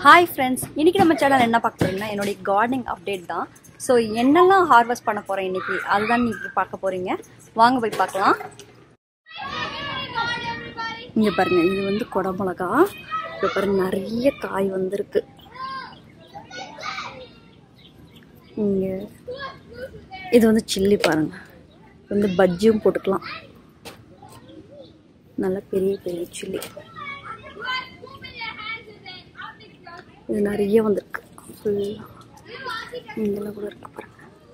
Hi friends, இன்றைக்கி நம்ம channel என்ன பார்க்க போகிறீங்கன்னா என்னுடைய கார்டனிங் அப்டேட் தான். ஸோ என்னெல்லாம் ஹார்வெஸ்ட் பண்ண போகிறேன் இன்றைக்கி அதுதான் நீங்கள் பார்க்க போகிறீங்க. வாங்க போய் பார்க்கலாம். இங்கே பாருங்கள், இது வந்து குடமிளகா. இப்போ பாருங்கள், நிறைய காய் வந்திருக்கு. இங்கே இது வந்து சில்லி பாருங்கள், வந்து பஜ்ஜியும் போட்டுக்கலாம். நல்ல பெரிய பெரிய சில்லி. இது நிறைய வந்திருக்கு ஃபுல்லாக. இங்கெல்லாம் கூட இருக்கு பாருங்க.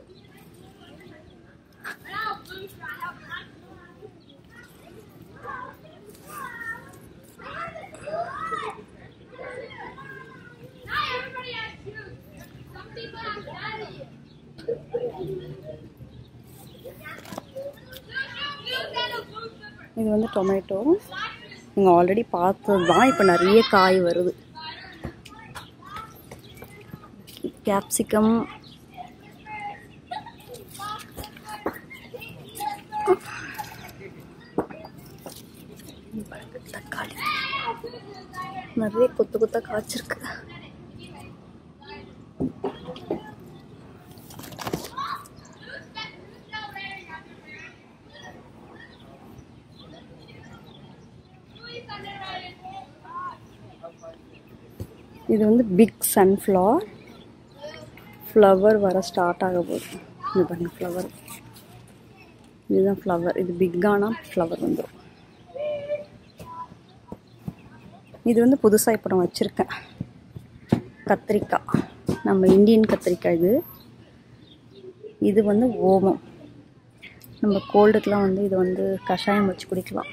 இது வந்து டொமேட்டோ. நீங்கள் ஆல்ரெடி பார்த்தது தான். இப்போ நிறைய காய் வருது. கேப்சிகம், தக்காளி நிறைய கொத்து கொத்தா காய்ச்சிருக்கு. இது வந்து பிக் சன்ஃப்ளவர். ஃப்ளவர் வர ஸ்டார்ட் ஆக போகுது. இது பாருங்க, ஃப்ளவர். இதுதான் ஃப்ளவர். இது பிக்கான ஃப்ளவர் வந்துடும். இது வந்து புதுசாக இப்போ நான் வச்சுருக்கேன் கத்திரிக்காய். நம்ம இந்தியன் கத்திரிக்காய் இது. இது வந்து ஓமம். நம்ம கோல்டுக்கெலாம் வந்து இது வந்து கஷாயம் வச்சு குடிக்கலாம்.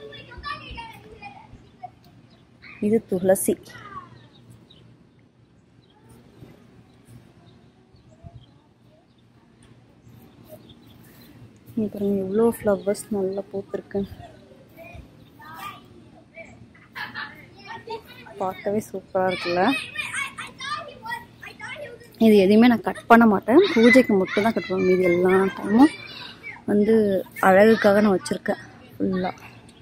இது துளசி. பாருங்க, எவ்வளோ ஃப்ளவர்ஸ் நல்லா பூத்திருக்கு. பார்க்கவே சூப்பராக இருக்குல்ல. இது எதையுமே நான் கட் பண்ண மாட்டேன். பூஜைக்கு மட்டும் தான் கட் பண்ணுவேன். இது எல்லா டைமும் வந்து அழகுக்காக நான் வச்சுருக்கேன் ஃபுல்லாக.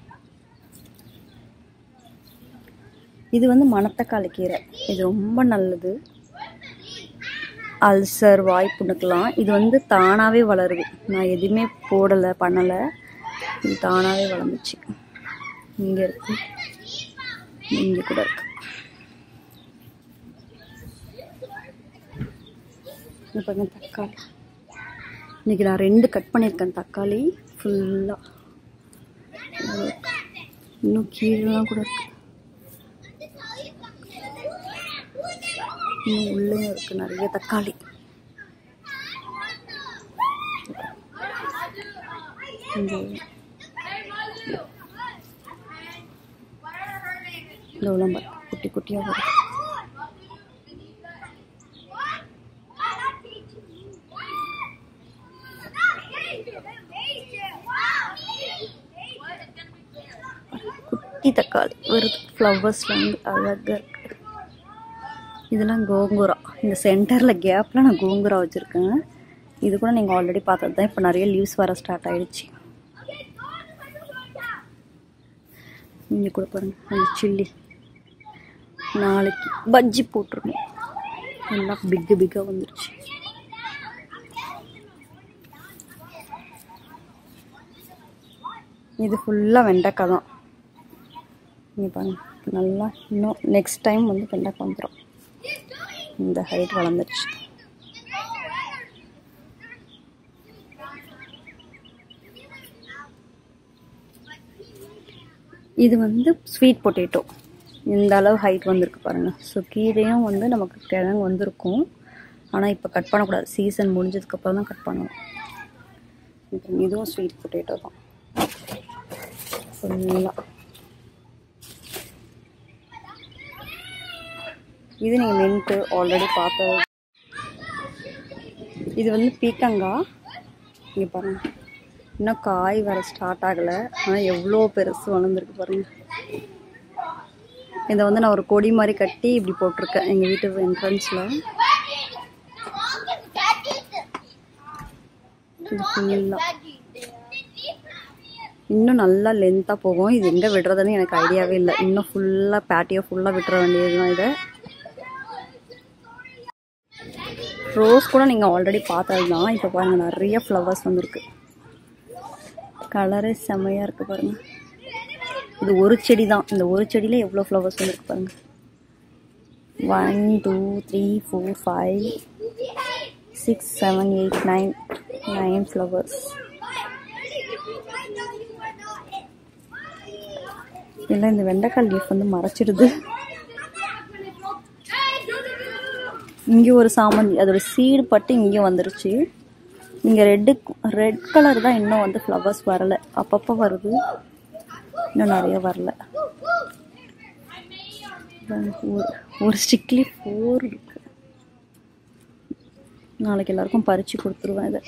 இது வந்து மணத்தக்காளி கீரை. இது ரொம்ப நல்லது. அல்சர், வாய்ப்புண்ணுக்கெலாம் இது வந்து தானாகவே வளருது. நான் எதுவுமே போடலை, பண்ணலை. இது தானாகவே வளர்ந்துச்சு. இங்கே இருக்கு, இங்கே கூட இருக்கு. இது பாருங்க, தக்காளி. இன்றைக்கி நான் 2 கட் பண்ணியிருக்கேன் தக்காளி ஃபுல்லாக. இன்னும் கீழெலாம் கூட இருக்கு. இன்னும் உள்ளே இருக்கு நிறைய தக்காளி. இந்த உலம்பு குட்டி குட்டியாக வருது. குட்டி தக்காளி வருது. ஃப்ளவர்ஸ்ல வந்து அழகாக இருக்கு. இதெல்லாம் கோங்குரா. இந்த சென்டரில் கேப்பில் நான் கோங்குரா வச்சுருக்கேன். இது கூட நீங்கள் ஆல்ரெடி பார்த்தது தான். இப்போ நிறைய லீவ்ஸ் வர ஸ்டார்ட் ஆகிடுச்சு. இங்கே கூட பாருங்கள், அந்த சில்லி. நாளைக்கு பஜ்ஜி போட்டுருணும். எல்லாம் பிக்காக வந்துருச்சு. இது ஃபுல்லாக வெண்டைக்காய் தான். இங்கே பாருங்கள், நல்லா இன்னும் நெக்ஸ்ட் டைம் வந்து வெண்டைக்காய் வந்துடும். இந்த ஹைட் வளர்ந்துருச்சு. இது வந்து ஸ்வீட் பொட்டேட்டோ. இந்த அளவு ஹைட் வந்திருக்கு பாருங்கள். ஸோ கீரையும் வந்து நமக்கு கிழங்கு வந்திருக்கும். ஆனால் இப்போ கட் பண்ணக்கூடாது. சீசன் முடிஞ்சதுக்கப்புறம் தான் கட் பண்ணணும். இதுவும் ஸ்வீட் பொட்டேட்டோ தான் ஃபுல்லாக. இது நீங்கள் மின்ட்டு ஆல்ரெடி பார்த்தது. இது வந்து பீக்கங்காய். இங்கே பாருங்கள், இன்னும் காய் வர ஸ்டார்ட் ஆகலை. ஆனால் எவ்வளோ பெருசு வளர்ந்துருக்கு பாருங்கள். இதை வந்து நான் ஒரு கொடி மாதிரி கட்டி இப்படி போட்டிருக்கேன் எங்கள் வீட்டு என்ட்ரன்ஸில். இது ஃபுல்லாக இன்னும் நல்லா லென்த்தாக போகும். இது எங்கே விடுறதுன்னு எனக்கு ஐடியாவே இல்லை. இன்னும் ஃபுல்லாக பேட்டியோ ஃபுல்லாக விட்டுற வேண்டியது தான். இதை ரோஸ் கூட நீங்கள் ஆல்ரெடி பார்த்தது தான். இப்போ பாருங்கள் நிறைய ஃப்ளவர்ஸ் வந்துருக்கு. கலரே செம்மையாக இருக்குது பாருங்கள். இது ஒரு செடி தான். இந்த ஒரு செடியில் எவ்வளோ ஃப்ளவர்ஸ் வந்துருக்கு பாருங்கள். 1 2 3 4 5 6 7 8 9 ஃப்ளவர்ஸ். இல்லை இந்த வெண்டைக்காய் லீஃப் வந்து மறைச்சிடுது. இங்கே ஒரு சாமந்தி, அதோட சீடு பட்டு இங்கே வந்துருச்சு. இங்கே ரெட் கலர் தான் இன்னும் வந்து ஃப்ளவர்ஸ் வரலை. அப்பப்போ வருது, இன்னும் நிறைய வரல. ஒரு ஸ்டிக்லி 4 இருக்கு. நாளைக்கு எல்லாருக்கும் பறிச்சு கொடுத்துருவேன் இதை.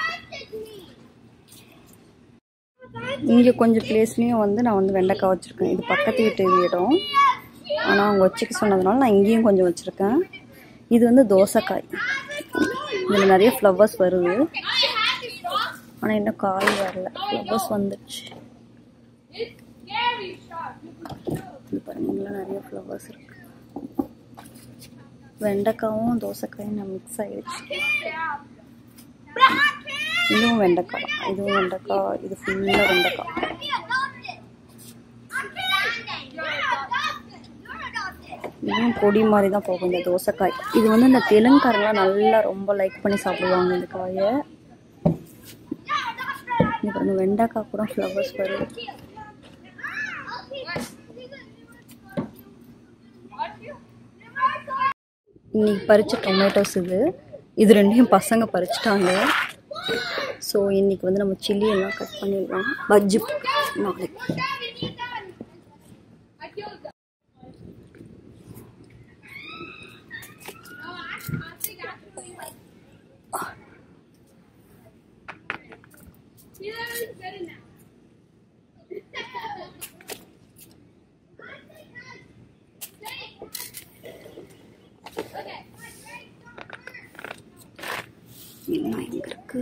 இங்கே கொஞ்சம் பிளேஸ்லேயும் வந்து நான் வந்து வெண்டைக்காய் வச்சுருக்கேன். இது பக்கத்து வீட்டு இடம், ஆனால் அவங்க வச்சுக்க சொன்னதுனால நான் இங்கேயும் கொஞ்சம் வச்சுருக்கேன். இது வந்து தோசைக்காய். இதில் நிறைய ஃப்ளவர்ஸ் வருது, ஆனால் இன்னும் காய் வரல. ஃப்ளவர்ஸ் வந்துடுச்சு. இது பாருங்க, நிறைய ஃப்ளவர்ஸ் இருக்கு. வெண்டைக்காயும் தோசைக்காயும் நான் மிக்ஸ் ஆகிடுச்சு. இதுவும் வெண்டைக்காய், இதுவும் வெண்டைக்காய், இது ஃபுல்லாக வெண்டைக்காய். இதுவும் பொடி மாதிரி தான் போகும் இந்த தோசைக்காய். இது வந்து இந்த தெலுங்காரெலாம் நல்லா ரொம்ப லைக் பண்ணி சாப்பிடுவாங்க இந்த காயை. இது பாருங்க, வெண்டைக்காய் கூட ஃப்ளவர்ஸ் வருது. இன்னைக்கு பறிச்ச டொமேட்டோஸ் இது ரெண்டையும் பசங்க பறிச்சிட்டாங்க. ஸோ இன்னைக்கு வந்து நம்ம சில்லி எல்லாம் கட் பண்ணிடலாம். பஜ்ஜி நாளைக்கு. எல்லாம் எங்க இருக்கு?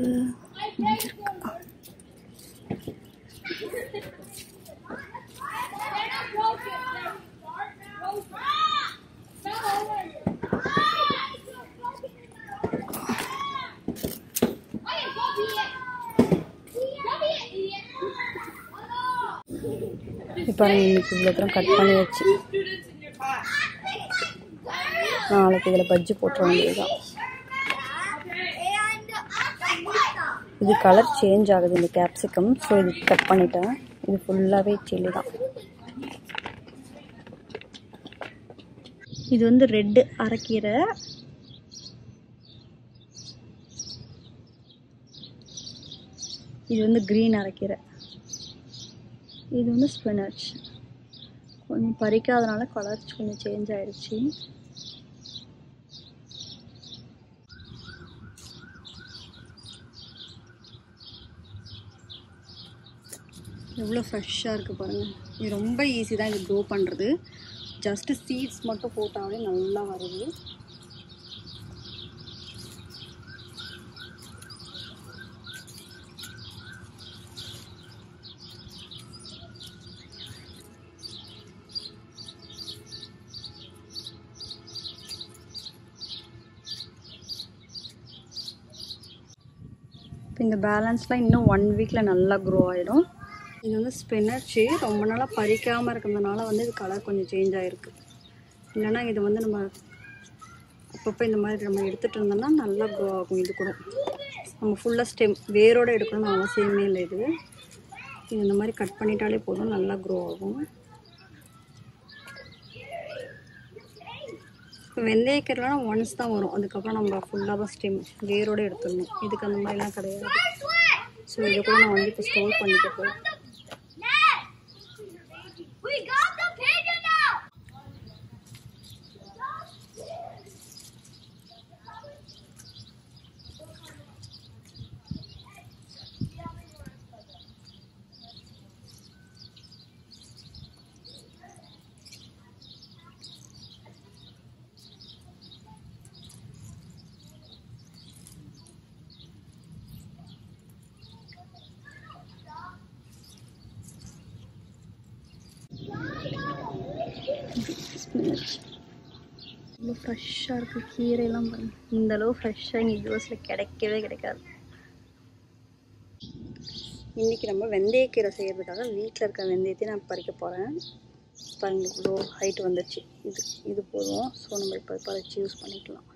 இப்போ இன்னைக்கு இவ்வளோ தூரம் கட் பண்ணி வச்சு நாளைக்கு இதில் பஜ்ஜி போட்டுற வேண்டியதுதான். இது கலர் சேஞ்ச் ஆகுது இந்த கேப்சிகம். ஸோ இது கட் பண்ணிட்டேன். இது ஃபுல்லாகவே சில்லி தான். இது வந்து ரெட்டு அரைக்கீரை. இது வந்து க்ரீன் அரைக்கீரை. இது வந்து ஸ்பினச். கொஞ்சம் பறிக்காதனால கலர் கொஞ்சம் சேஞ்ச் ஆயிடுச்சு. எவ்வளோ ஃப்ரெஷ்ஷாக இருக்குது பாருங்கள். இது ரொம்ப ஈஸி தான் இது க்ரோ பண்ணுறது. ஜஸ்ட்டு சீட்ஸ் மட்டும் போட்டாலே நல்லா வருது. இப்போ இந்த பேலன்ஸ்லாம் இன்னும் 1 வீக்கில் நல்லா க்ரோ ஆகிடும். இது வந்து ஸ்பினச்சு. ரொம்ப நாளாக பறிக்காமல் இருக்கிறதுனால வந்து இது கலர் கொஞ்சம் சேஞ்ச் ஆகிருக்கு. இல்லைனா இது வந்து நம்ம அப்பப்போ இந்த மாதிரி நம்ம எடுத்துகிட்டு இருந்தோம்னா நல்லா க்ரோ ஆகும். இது கூட நம்ம ஃபுல்லாக ஸ்டெம் வேரோடு எடுக்கணும்னு அவசியமே இல்லை. இது இந்த மாதிரி கட் பண்ணிட்டாலே போதும், நல்லா க்ரோ ஆகும். இப்போ வெந்தயக்கீரைலாம் ஒன்ஸ் தான் வரும். அதுக்கப்புறம் நம்ம ஃபுல்லாக தான் ஸ்டெம் வேரோடு எடுத்துடணும். இதுக்கு அந்த மாதிரிலாம் கிடையாது. ஸோ இதை கூட நான் வந்து இப்போ ஸ்டோர் பண்ணிக்க போகிறேன். இவ்வளோ ஃப்ரெஷ்ஷாக இருக்குது கீரையெல்லாம் பாருங்கள். இந்தளவு ஃப்ரெஷ்ஷாக இங்கே யூஎஸில் கிடைக்கவே கிடைக்காது. இன்றைக்கி நம்ம வெந்தயக்கீரை செய்கிறதுக்காக வீட்டில் இருக்க வெந்தயத்தையும் நான் பறிக்க போகிறேன். பாருங்கள் இவ்வளோ ஹைட் வந்துடுச்சு. இது போதும். ஸோ நம்ம இப்போ பறித்து யூஸ் பண்ணிக்கலாம்.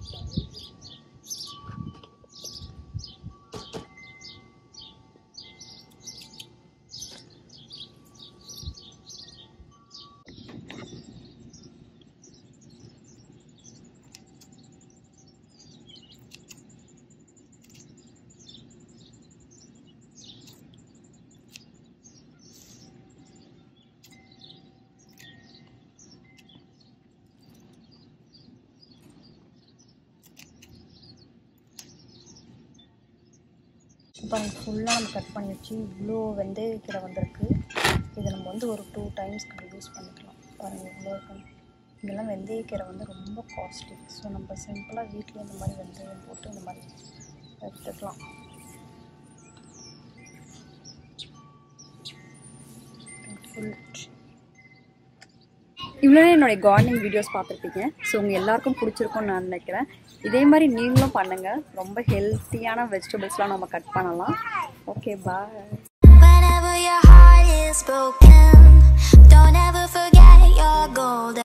பாருங்கள் ஃபுல்லாக நம்ம கட் பண்ணி வச்சு இவ்வளோ வெந்தயக்கீரை வந்திருக்கு. இதை நம்ம வந்து ஒரு 2 டைம்ஸ் யூஸ் பண்ணிக்கலாம். பாருங்கள் இவ்வளோ இருக்கணும். இதெல்லாம் வெந்தயக்கீரை வந்து ரொம்ப காஸ்ட்லி. ஸோ நம்ம சிம்பிளாக வீட்டில் இந்த மாதிரி வெந்தயம் போட்டு இந்த மாதிரி எடுத்துக்கலாம். இவ்வளோ என்னுடைய கார்டனிங் வீடியோஸ் பார்த்துருப்பீங்க. ஸோ உங்கள் எல்லாருக்கும் பிடிச்சிருக்கும்னு நான் நினைக்கிறேன். இதே மாதிரி நீங்களும் பண்ணுங்கள். ரொம்ப ஹெல்த்தியான வெஜிடபிள்ஸ்லாம் நம்ம கட் பண்ணலாம். Okay bye. Whenever your heart is broken, don't ever forget your gold.